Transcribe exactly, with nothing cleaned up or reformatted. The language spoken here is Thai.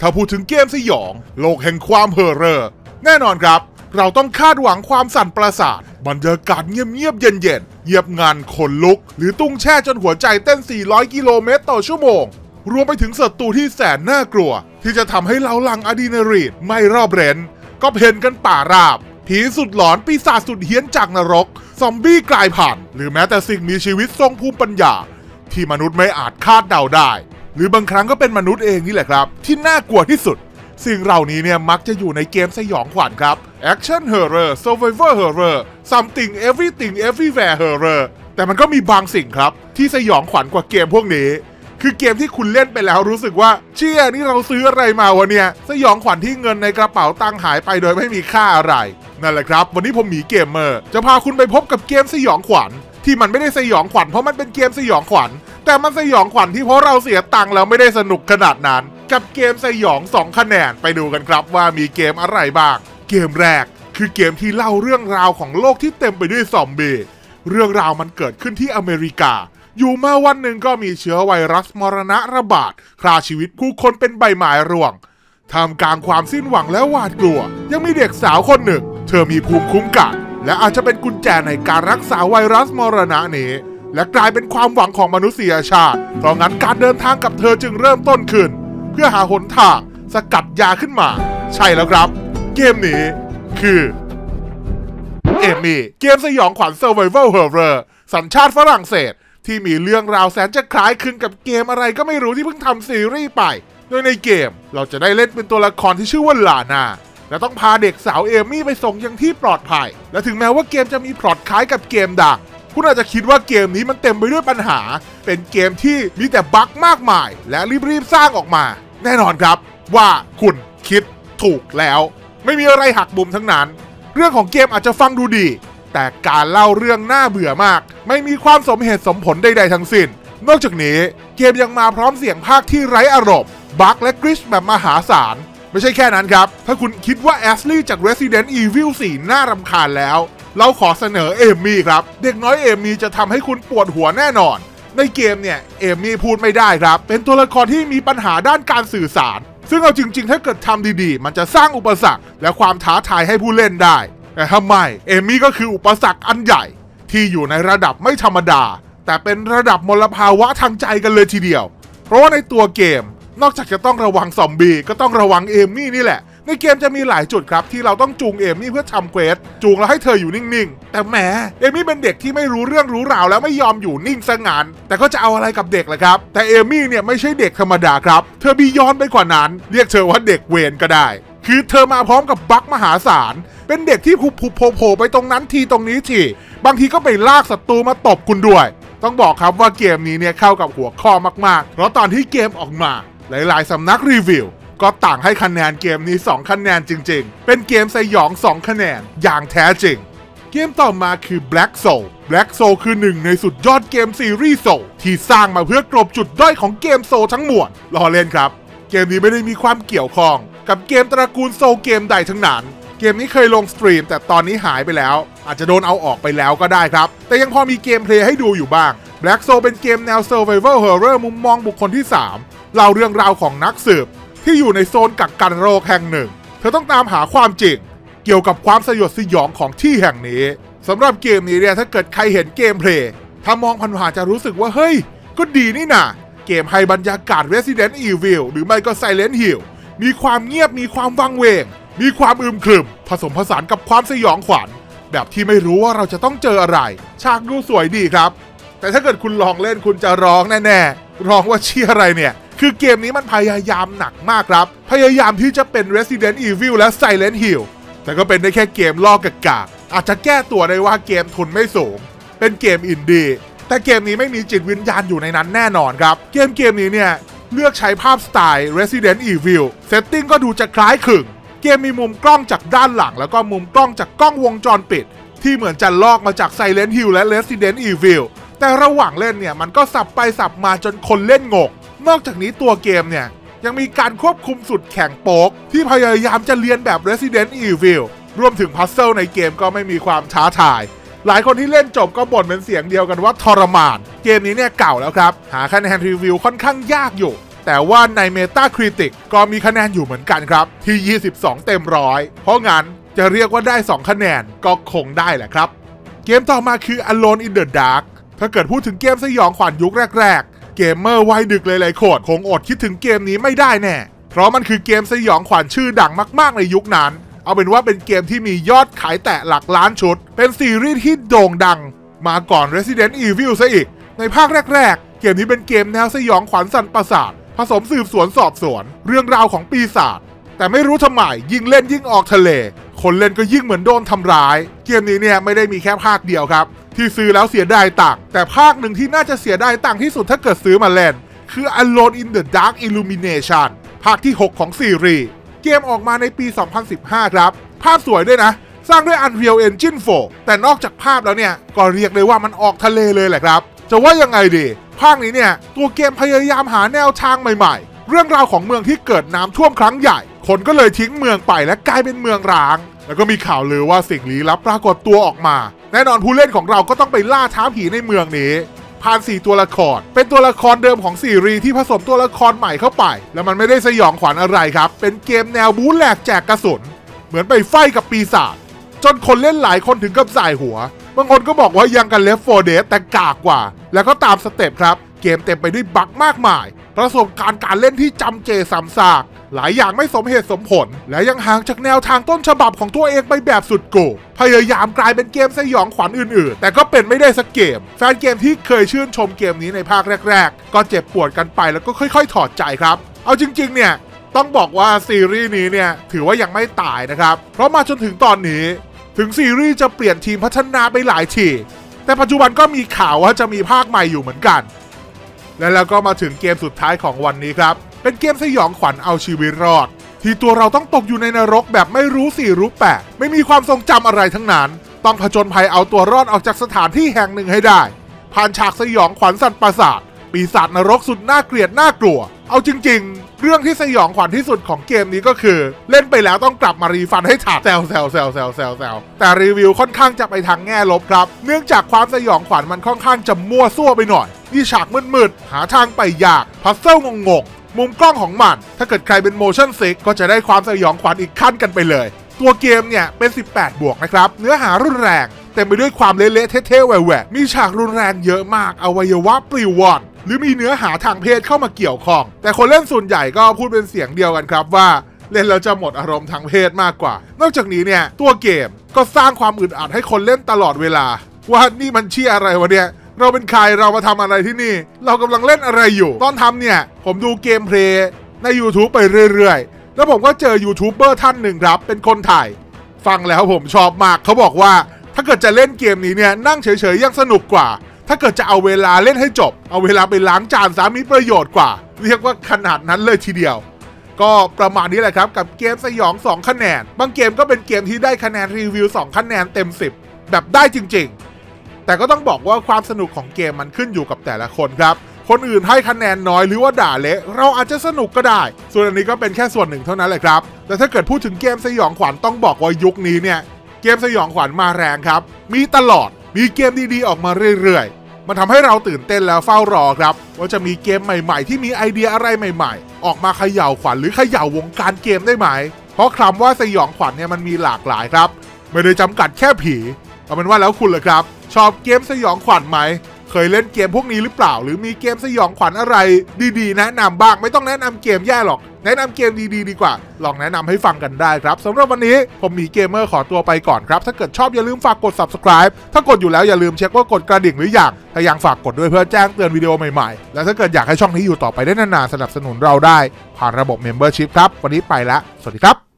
ถ้าพูดถึงเกมสยองโลกแห่งความเฮอร์เรอร์แน่นอนครับเราต้องคาดหวังความสั่นประสาทบรรยากาศเงียบๆเย็นๆเยียบงานขนลุกหรือตุ้งแช่จนหัวใจเต้นสี่ร้อยกิโลเมตรต่อชั่วโมงรวมไปถึงศัตรูที่แสนน่ากลัวที่จะทำให้เราหลั่งอะดรีนาลีนไม่รอบเร้นก็เพ่นกันป่าราบผีสุดหลอนปีศาจสุดเฮี้ยนจากนรกซอมบี้กลายพันธุ์หรือแม้แต่สิ่งมีชีวิตทรงภูมิปัญญาที่มนุษย์ไม่อาจคาดเดาได้หรือบางครั้งก็เป็นมนุษย์เองนี่แหละครับที่น่ากลัวที่สุดสิ่งเหล่านี้เนี่ยมักจะอยู่ในเกมสยองขวัญครับ Action Horror Survivor Horror Something Everything Everywhere Horror แต่มันก็มีบางสิ่งครับที่สยองขวัญกว่าเกมพวกนี้คือเกมที่คุณเล่นไปแล้วรู้สึกว่าเชี่ยนี่เราซื้ออะไรมาวะเนี่ยสยองขวัญที่เงินในกระเป๋าตังค์หายไปโดยไม่มีค่าอะไรนั่นแหละครับวันนี้ผมหมีเกมเมอร์จะพาคุณไปพบกับเกมสยองขวัญที่มันไม่ได้สยองขวัญเพราะมันเป็นเกมสยองขวัญแต่มันสยองขวัญที่เพราะเราเสียตังค์แล้วไม่ได้สนุกขนาดนั้นกับเกมสยองสองคะแนนไปดูกันครับว่ามีเกมอะไรบ้างเกมแรกคือเกมที่เล่าเรื่องราวของโลกที่เต็มไปด้วยซอมบี้เรื่องราวมันเกิดขึ้นที่อเมริกาอยู่มาวันหนึ่งก็มีเชื้อไวรัสมรณะระบาดฆ่าชีวิตผู้คนเป็นใบไม้ร่วงท่ามกลางความสิ้นหวังและหวาดกลัวยังมีเด็กสาวคนหนึ่งเธอมีภูมิคุ้มกันและอาจจะเป็นกุญแจในการรักษาไวรัสมรณะนี้และกลายเป็นความหวังของมนุษยชาติเพราะงั้นการเดินทางกับเธอจึงเริ่มต้นขึ้นเพื่อหาหนทางสกัดยาขึ้นมาใช่แล้วครับเกมนี้คือเอมี่เกมสยองขวัญ Survival Horror สัญชาติฝรั่งเศสที่มีเรื่องราวแสนจะคล้ายคลึงกับเกมอะไรก็ไม่รู้ที่เพิ่งทำซีรีส์ไปโดยในเกมเราจะได้เล่นเป็นตัวละครที่ชื่อว่าลานาและต้องพาเด็กสาวเอมี่ไปส่งยังที่ปลอดภัยและถึงแม้ว่าเกมจะมีพล็อตคล้ายกับเกมดังคุณอาจจะคิดว่าเกมนี้มันเต็มไปด้วยปัญหาเป็นเกมที่มีแต่บั๊กมากมายและรีบๆสร้างออกมาแน่นอนครับว่าคุณคิดถูกแล้วไม่มีอะไรหักมุมทั้งนั้นเรื่องของเกมอาจจะฟังดูดีแต่การเล่าเรื่องน่าเบื่อมากไม่มีความสมเหตุสมผลใดๆทั้งสิ้นนอกจากนี้เกมยังมาพร้อมเสียงพากย์ที่ไร้อารมณ์บั๊กและกริชแบบมหาศาลไม่ใช่แค่นั้นครับถ้าคุณคิดว่าแอชลีย์จาก Resident Evil สี่ น่ารำคาญแล้วเราขอเสนอเอมี่ครับเด็กน้อยเอมี่จะทำให้คุณปวดหัวแน่นอนในเกมเนี่ยเอมี่พูดไม่ได้ครับเป็นตัวละครที่มีปัญหาด้านการสื่อสารซึ่งเอาจริงๆถ้าเกิดทำดีๆมันจะสร้างอุปสรรคและความท้าทายให้ผู้เล่นได้แต่ทำไมเอมี่ก็คืออุปสรรคอันใหญ่ที่อยู่ในระดับไม่ธรรมดาแต่เป็นระดับมลภาวะทางใจกันเลยทีเดียวเพราะว่าในตัวเกมนอกจากจะต้องระวังซอมบี้ก็ต้องระวังเอมี่นี่แหละในเกมจะมีหลายจุดครับที่เราต้องจูงเอมี่เพื่อทำเควสจูงแล้วให้เธออยู่นิ่งๆแต่แหมเอมี่เป็นเด็กที่ไม่รู้เรื่องรู้ราวแล้วไม่ยอมอยู่นิ่งซะงั้นแต่ก็จะเอาอะไรกับเด็กล่ะครับแต่เอมี่เนี่ยไม่ใช่เด็กธรรมดาครับเธอบียอนไปกว่านั้นเรียกเธอว่าเด็กเวรก็ได้คือเธอมาพร้อมกับบั๊กมหาศาลเป็นเด็กที่ผุบผุบโผล่ไปตรงนั้นทีตรงนี้ทีบางทีก็ไปลากศัตรูมาตบคุณด้วยต้องบอกครับว่าเกมนี้เนี่ยเข้ากับหัวข้อมากๆเพราะตอนที่เกมออกมาหลายๆสำนักรีวิวก็ต่างให้คะแนนเกมนี้สองคะแนนจริงๆเป็นเกมสยองสองคะแนนอย่างแท้จริงเกมต่อมาคือ Black Soul Black Soul คือหนึ่งในสุดยอดเกมซีรีส์โซลที่สร้างมาเพื่อกลบจุดด้อยของเกมโซลทั้งมวลล้อเล่นครับเกมนี้ไม่ได้มีความเกี่ยวข้องกับเกมตระกูลโซลเกมใดทั้งนั้นเกมนี้เคยลงสตรีมแต่ตอนนี้หายไปแล้วอาจจะโดนเอาออกไปแล้วก็ได้ครับแต่ยังพอมีเกมเพลย์ให้ดูอยู่บ้าง Black Soul เป็นเกมแนว Survival Horror มุมมองบุคคลที่สามเล่าเรื่องราวของนักสืบที่อยู่ในโซนกักกันโรคแห่งหนึ่งเธอต้องตามหาความจริงเกี่ยวกับความสยดสยองของที่แห่งนี้สำหรับเกมนี้เนี่ยถ้าเกิดใครเห็นเกมเพลย์ถ้ามองผ่านๆจะรู้สึกว่าเฮ้ยก็ดีนี่นะเกมให้บรรยากาศ Resident Evil หรือไม่ก็ Silent Hill มีความเงียบมีความวังเวงมีความอึมครึมผสมผสานกับความสยองขวัญแบบที่ไม่รู้ว่าเราจะต้องเจออะไรฉากดูสวยดีครับแต่ถ้าเกิดคุณลองเล่นคุณจะร้องแน่ๆร้องว่าเชี่ยอะไรเนี่ยคือเกมนี้มันพยายามหนักมากครับพยายามที่จะเป็น Resident Evil และ Silent Hill แต่ก็เป็นได้แค่เกมลอกกากๆอาจจะแก้ตัวได้ว่าเกมทุนไม่สูงเป็นเกมอินดี้แต่เกมนี้ไม่มีจิตวิญญาณอยู่ในนั้นแน่นอนครับเกมเกมนี้เนี่ยเลือกใช้ภาพสไตล์ Resident Evil เซตติ้งก็ดูจะคล้ายคลึงเกมมีมุมกล้องจากด้านหลังแล้วก็มุมกล้องจากกล้องวงจรปิดที่เหมือนจะลอกมาจาก Silent Hill และ Resident Evil แต่ระหว่างเล่นเนี่ยมันก็สับไปสับมาจนคนเล่นงงนอกจากนี้ตัวเกมเนี่ยยังมีการควบคุมสุดแข็งโป๊กที่พยายามจะเลียนแบบ Resident Evil รวมถึงพัซเซิลในเกมก็ไม่มีความท้าทายหลายคนที่เล่นจบก็บ่นเป็นเสียงเดียวกันว่าทรมานเกมนี้เนี่ยเก่าแล้วครับหาคะแนนรีวิวค่อนข้างยากอยู่แต่ว่าใน Metacritic ก็มีคะแนนอยู่เหมือนกันครับที่ยี่สิบสองเต็มร้อยเพราะงั้นจะเรียกว่าได้สองคะแนนก็คงได้แหละครับเกมต่อมาคือ Alone in the Dark ถ้าเกิดพูดถึงเกมสยองขวัญยุคแรกๆเกมเมอร์วัยดึกหลายๆคนคงอดคิดถึงเกมนี้ไม่ได้แน่เพราะมันคือเกมสยองขวัญชื่อดังมากๆในยุคนั้นเอาเป็นว่าเป็นเกมที่มียอดขายแตะหลักล้านชุดเป็นซีรีส์ที่โด่งดังมาก่อน Resident Evil ซะอีกในภาคแรกๆเกมนี้เป็นเกมแนวสยองขวัญสั่นประสาทผสมสืบสวนสอบสวนเรื่องราวของปีศาจแต่ไม่รู้ทำไมยิ่งเล่นยิ่งออกทะเลคนเล่นก็ยิ่งเหมือนโดนทำร้ายเกมนี้เนี่ยไม่ได้มีแค่ภาคเดียวครับที่ซื้อแล้วเสียดายตังค์แต่ภาคหนึ่งที่น่าจะเสียดายตังค์ที่สุดถ้าเกิดซื้อมาเล่นคือ Alone in the Dark Illumination ภาคที่หกของซีรีส์เกมออกมาในปี สองพันสิบห้า ครับภาพสวยด้วยนะสร้างด้วย Unreal Engine โฟร์ แต่นอกจากภาพแล้วเนี่ยก็เรียกได้ว่ามันออกทะเลเลยแหละครับจะว่ายังไงดีภาคนี้เนี่ยตัวเกมพยายามหาแนวทางใหม่ๆเรื่องราวของเมืองที่เกิดน้ำท่วมครั้งใหญ่คนก็เลยทิ้งเมืองไปและกลายเป็นเมืองร้างแล้วก็มีข่าวลือว่าสิ่งลี้ลับปรากฏตัวออกมาแน่นอนผู้เล่นของเราก็ต้องไปล่าท้าผีในเมืองนี้ผ่านสี่ตัวละครเป็นตัวละครเดิมของซีรีส์ที่ผสมตัวละครใหม่เข้าไปแล้วมันไม่ได้สยองขวัญอะไรครับเป็นเกมแนวบู๊แหลกแจกกระสุนเหมือนไปไฟกับปีศาจจนคนเล่นหลายคนถึงกับสายหัวบางคนก็บอกว่ายังกัน Left โฟร์ Dead แต่กากกว่าแล้วก็ตามสเต็ปครับเกมเต็มไปด้วยบั๊กมากมายประสบการณ์การเล่นที่จำเจซ้ำซากหลายอย่างไม่สมเหตุสมผลและยังห่างจากแนวทางต้นฉบับของตัวเองไปแบบสุดโก่งพยายามกลายเป็นเกมสยองขวัญอื่นๆแต่ก็เป็นไม่ได้สักเกมแฟนเกมที่เคยชื่นชมเกมนี้ในภาคแรกๆก็เจ็บปวดกันไปแล้วก็ค่อยๆถอดใจครับเอาจริงๆเนี่ยต้องบอกว่าซีรีส์นี้เนี่ยถือว่ายังไม่ตายนะครับเพราะมาจนถึงตอนนี้ถึงซีรีส์จะเปลี่ยนทีมพัฒนาไปหลายทีแต่ปัจจุบันก็มีข่าวว่าจะมีภาคใหม่อยู่เหมือนกันและแล้วก็มาถึงเกมสุดท้ายของวันนี้ครับเป็นเกมสยองขวัญเอาชีวิตรอดที่ตัวเราต้องตกอยู่ในนรกแบบไม่รู้สี่รู้แปดไม่มีความทรงจำอะไรทั้งนั้นต้องผจญภัยเอาตัวรอดออกจากสถานที่แห่งหนึ่งให้ได้ผ่านฉากสยองขวัญสั่นประสาทปีศาจนรกสุดน่าเกลียดน่ากลัวเอาจริงๆเรื่องที่สยองขวัญที่สุดของเกมนี้ก็คือเล่นไปแล้วต้องกลับมารีฟันให้ถาดแซวแซวแซวแซวแซวแซวแต่รีวิวค่อนข้างจะไปทางแง่ลบครับเนื่องจากความสยองขวัญมันค่อนข้างจะมั่วซั่วไปหน่อยมีฉากมืดๆหาทางไปยากพัซเซิลงงๆมุมกล้องของมันถ้าเกิดใครเป็น motion sick ก็จะได้ความสยองขวัญอีกขั้นกันไปเลยตัวเกมเนี่ยเป็นสิบแปดบวกนะครับเนื้อหารุนแรงเต็มไปด้วยความเละๆเท่ๆแหวกๆมีฉากรุนแรงเยอะมากอวัยวะปลิวว่อนหรือมีเนื้อหาทางเพศเข้ามาเกี่ยวข้องแต่คนเล่นส่วนใหญ่ก็พูดเป็นเสียงเดียวกันครับว่าเล่นแล้วจะหมดอารมณ์ทางเพศมากกว่านอกจากนี้เนี่ยตัวเกมก็สร้างความอึดอัดให้คนเล่นตลอดเวลาว่านี่มันเชี่ยอะไรวะเนี่ยเราเป็นใครเรามาทำอะไรที่นี่เรากำลังเล่นอะไรอยู่ตอนทำเนี่ยผมดูเกมเพลย์ใน YouTube ไปเรื่อยๆแล้วผมก็เจอยูทูบเบอร์ท่านหนึ่งครับเป็นคนถ่ายฟังแล้วผมชอบมากเขาบอกว่าถ้าเกิดจะเล่นเกมนี้เนี่ยนั่งเฉยๆยังสนุกกว่าถ้าเกิดจะเอาเวลาเล่นให้จบเอาเวลาไปล้างจานซะมีประโยชน์กว่าเรียกว่าขนาดนั้นเลยทีเดียวก็ประมาณนี้แหละครับกับเกมสยองสองคะแนนบางเกมก็เป็นเกมที่ได้คะแนนรีวิวสองคะแนนเต็มสิบแบบได้จริงๆแต่ก็ต้องบอกว่าความสนุกของเกมมันขึ้นอยู่กับแต่ละคนครับคนอื่นให้คะแนนน้อยหรือว่าด่าเละเราอาจจะสนุกก็ได้ส่วนอันนี้ก็เป็นแค่ส่วนหนึ่งเท่านั้นแหละครับแต่ถ้าเกิดพูดถึงเกมสยองขวัญต้องบอกว่ายุคนี้เนี่ยเกมสยองขวัญมาแรงครับมีตลอดมีเกมดีๆออกมาเรื่อยๆมันทำให้เราตื่นเต้นแล้วเฝ้ารอครับว่าจะมีเกมใหม่ๆที่มีไอเดียอะไรใหม่ๆออกมาเขย่าขวัญหรือเขย่าวงการเกมได้ไหมเพราะคำว่าสยองขวัญเนี่ยมันมีหลากหลายครับไม่ได้จำกัดแค่ผีเอาเป็นว่าแล้วคุณล่ะครับชอบเกมสยองขวัญไหมเคยเล่นเกมพวกนี้หรือเปล่าหรือมีเกมสยองขวัญอะไรดีๆแนะนำบ้างไม่ต้องแนะนำเกมแย่หรอกแนะนำเกมดีๆดีกว่าลองแนะนำให้ฟังกันได้ครับสำหรับวันนี้ผมมีเกมเมอร์ขอตัวไปก่อนครับถ้าเกิดชอบอย่าลืมฝากกด ซับสไครบ์ ถ้ากดอยู่แล้วอย่าลืมเช็คว่ากดกระดิ่งหรือยังถ้ายังฝากกดด้วยเพื่อแจ้งเตือนวิดีโอใหม่ๆและถ้าเกิดอยากให้ช่องนี้อยู่ต่อไปได้นานๆสนับสนุนเราได้ผ่านระบบ Membership ครับวันนี้ไปแล้วสวัสดีครับ